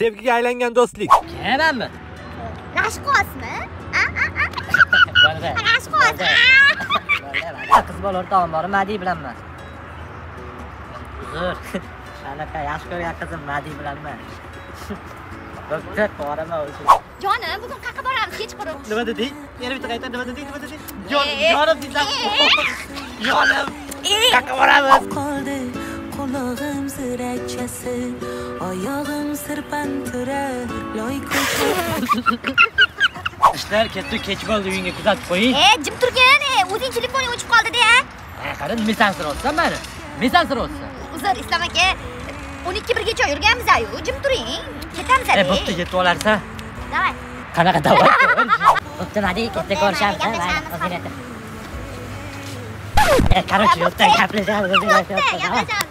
Sevgiga aylangan do'stlik. Menami? Rashqosmi? Bo'ldi. Rashqos. Qiz bola o'rtog'im bor, Madi bilanman. Uzr. Anaqa yaxshi ko'rgan qizim Madi bilanman. Bo'pti, borama o'zi. Jonim, bugun qayerga boramiz kechqurun? Nima deding? Yana bitta qayta nima deding? Jonim desam. Jonim. Qayerga boramiz? Qoldi qulog'im zirachasi, oyog'im sirpantirar, loy ko'cha. Ishlar ketdi, kech bo'ldi, uyingga kuzatib qo'ying. Jim turgin, o'zing telefoning o'chib qoldi-da. Qani, mesansir o'tsan meni. Mesansir o'tsan. Uzr, Islom aka. 12:1gacha yurganmiz-ayu. Jim turing. Ketamiz hali. Bo'pti, yetib olarsan. Davay. Qanaqa davay? Bo'pti, Madi, ketdik ko'rishamiz. Korоче, yo'qdan gaplashamiz. Gaplashamiz.